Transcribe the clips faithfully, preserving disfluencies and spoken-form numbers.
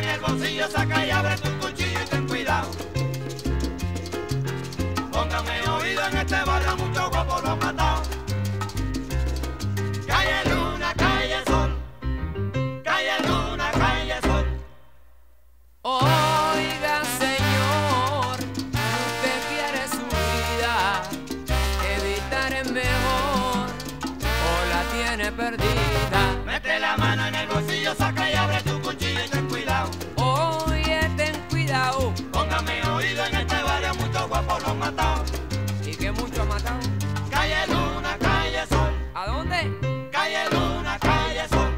el bolsillo, saca y abre tu cuchillo y ten cuidado. Póngame oído, en este barrio muchos guapos lo han matado. Calle Luna, calle Sol, calle Luna, calle Sol. Oiga, señor, usted quiere su vida, evitar es mejor o la tiene perdida. Mete la mano en el bolsillo, saca y abre tu cuchillo y ten cuidado. Oye, ten cuidado. Póngame oído, en este barrio muchos guapos lo han matado. ¿Y que mucho ha matado? Calle Luna, calle Sol, ¿A dónde? calle Luna, calle Sol.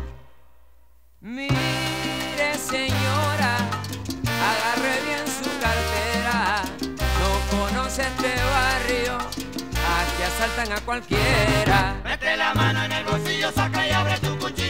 Mire, señora, agarre bien su cartera. No conoce este barrio, aquí asaltan a cualquiera. Mete la mano en el bolsillo, saca y abre tu cuchillo.